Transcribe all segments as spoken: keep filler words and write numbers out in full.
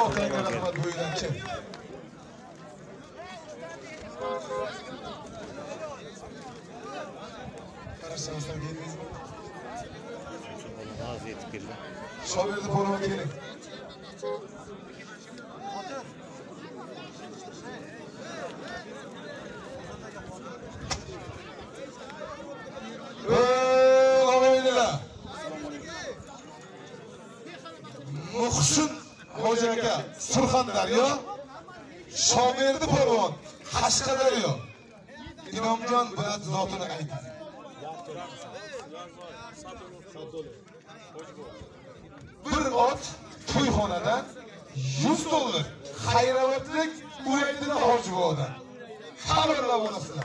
Otangga rahmat bo'ydan kim? Qarashingizdan keldingizmi? Az yetib keldi. Shoberdi polvon keling. Muhsin Hoji aka Surxondaryo, Shoberdi polvon Qashqadaryo. Inomjon Bulat zotini ayting. Bir ot to'yxonadan yuz dollar xayriyavatlik Uyaydin Hojibodan. Xabarlab olasizlar.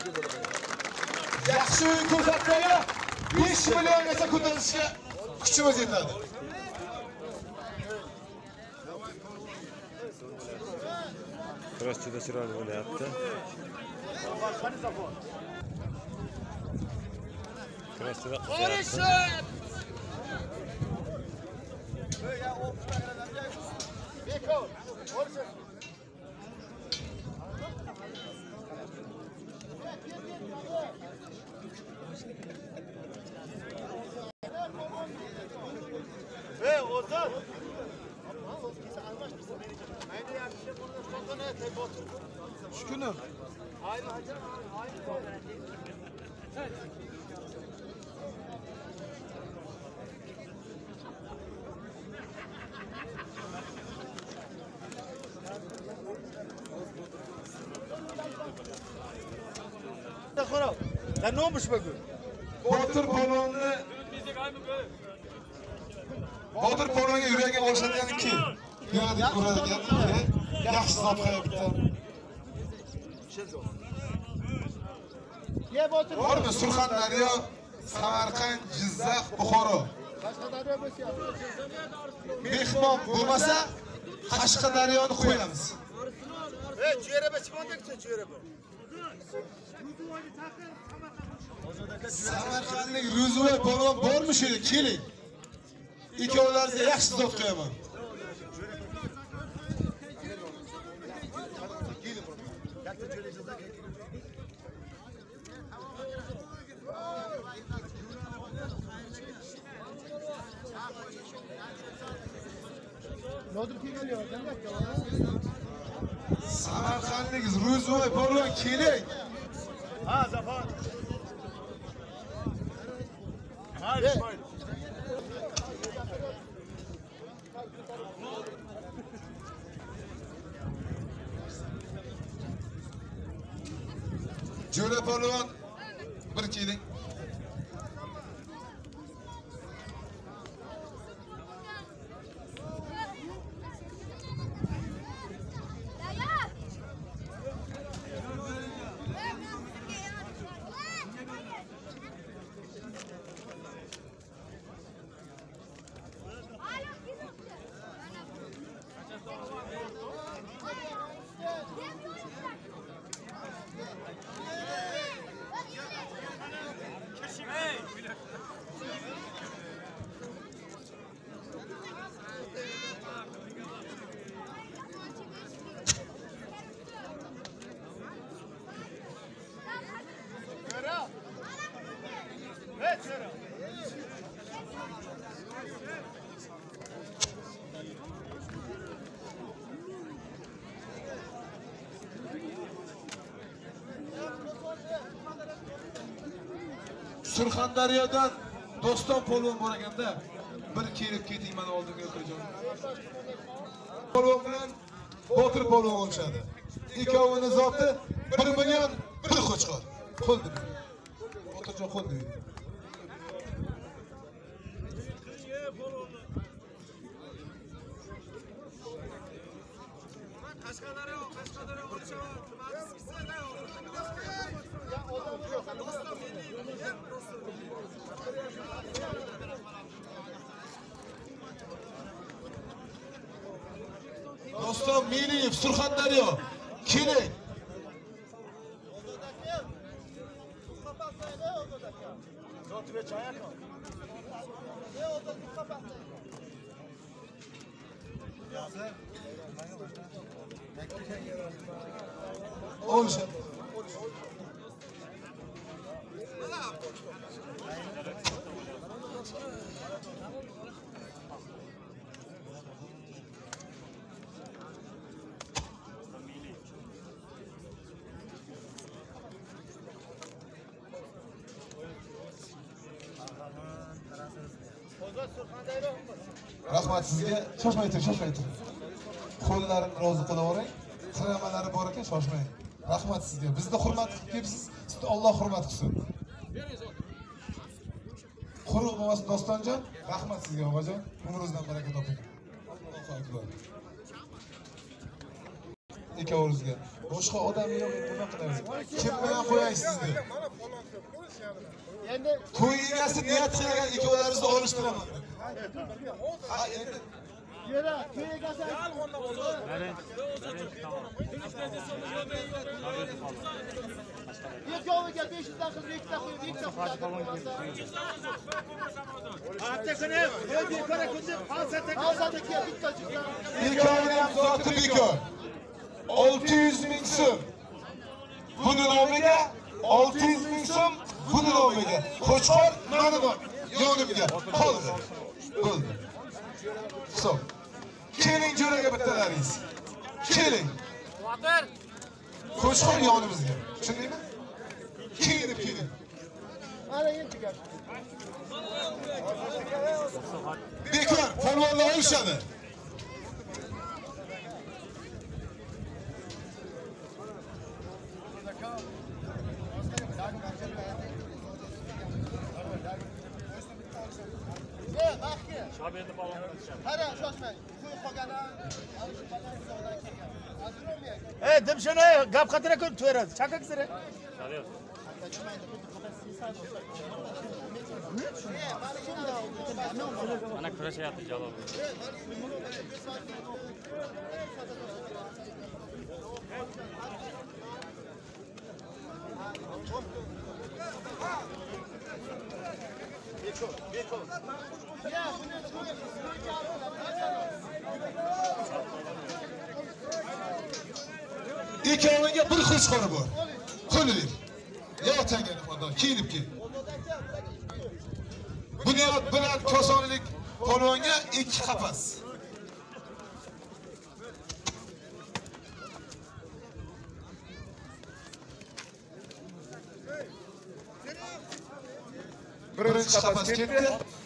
Yaxshi o'yin ko'rsatsaga besh milliongacha ko'tarishga kuchimiz yetadi. Kurashchida chiroyli bo'lyapti. Kurashchida qilyapti. Hey Ozan. Şükünüm. Sen ne olmuş bugün? Botir polvonni Botir polvonga yuragi o'xshatgan ki. Yuradi ko'radigan ki. Yaxshi zot hayotda. Bormi Surxondaryo, Samarqand, Jizzax, Buxoro. Mehmon bo'lmasa Qashqadaryoni qo'yamiz. Hey, Çüyerebe çıkmadıkça Çüyerebe. Samarqandlik Ruzuva polvon bormi shu yerda? Keling. Ikkovlaringizga yaxshi zot qo'yaman. Samarqandlik Ruzuva polvon keling. Ha Zafar. Hayır, hayır. Jo'ra polvon bir keling. Surxondaryodan Doston polvon bor ekanda, bir kelib keting mana oldimga o'tirjon. Polvon bilan Botir polvon o'lchadi. Ikkovini zoti bir million bir qo'chqor. Qo'ldi. Botirjon qo'ldi. Qashqadaryo, Qashqadaryo o'lchavar. Doston Meliyev Surxondaryo keling. Zotiga choyak ol. Oluşadi. Rahmat sizga. Shoshmay tur, shoshmay tur. Qo'llarini rozi qilaverang. Qiramalari bor ekan, shoshmang. Rahmat sizga. Bizni hurmat qilib kelibsiz. Sizni Alloh hurmat qilsin. Quruq bo'lmasin Dostonjon. Rahmat sizga og'ajon. Umringizdan baraka toping. Allohu akbar. Ikkovingizga. Boshqa odam yo'q, nima qilamiz? Kim bilan qo'yaysiz sizni? Endi To'y egasi niyat qilgan ikkovlaringizni olishtiraman. Ha, endi yura, to'y egasi. Ikkoviga besh yuz dan qilib ikkita qo'yib, ikkita qo'yib. Hatta kuni o'zi ko'ra ko'zi falsata Falsata kelib bitta chiqdi. ikkovini ham zoti bekor. olti yuz ming so'm. Buni nomiga olti yuz ming so'm, buni nomiga. Qo'chqor mana bu yonimga qoldi. Bo'ldi. Hisob. Keling jo'raga bittalaringiz. Keling. Botir. Qo'chqor yonimizga. Tushundingmi? Kelib keling. Mana endi gap. Bekor, polvonlar olishadi. E, baxki. Shoberni balon qilishadi. Qara, shoshmang. Qo'yib qolgani. Ey, dimshini gap qatira ko'p to'radi. Chaqak sira. Mana kurashyapti Jalol. Ikkoviga bir qo'chqori bor. Qo'lilik. Yotangani xondan kelib kel. Bunyod bilan kosonlik polvonga ikki qafas. Birinchi qafas ketdi.